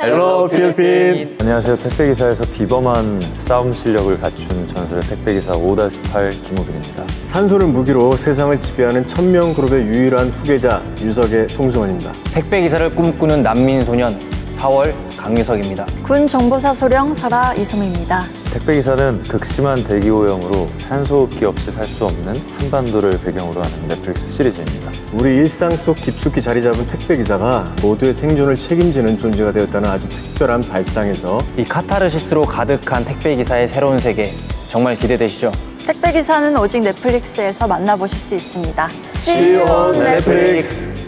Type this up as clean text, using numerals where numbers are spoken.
헬로 필리핀. 안녕하세요. 택배기사에서 비범한 싸움 실력을 갖춘 전설의 택배기사 5-8 김우빈입니다. 산소를 무기로 세상을 지배하는 1000명 그룹의 유일한 후계자 유석의 송승헌입니다. 택배기사를 꿈꾸는 난민소년 4월 강유석입니다. 군 정보사 소령 설아 이소미입니다. 택배기사는 극심한 대기오염으로 산소호흡기 없이 살 수 없는 한반도를 배경으로 하는 넷플릭스 시리즈입니다. 우리 일상 속 깊숙이 자리 잡은 택배기사가 모두의 생존을 책임지는 존재가 되었다는 아주 특별한 발상에서 이 카타르시스로 가득한 택배기사의 새로운 세계 정말 기대되시죠? 택배기사는 오직 넷플릭스에서 만나보실 수 있습니다. See you on Netflix.